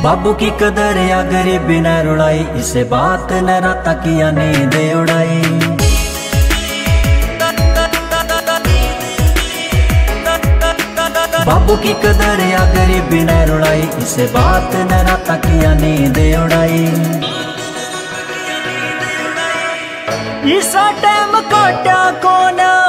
बाबू की कदर या गरीबी न रुलाई, इसे बात न राता किया नींद उड़ाई। बाबू की कदर या गरीबी न रुलाई, इसे बात न राता किया नींद उड़ाई। इस टाइम काटा कोना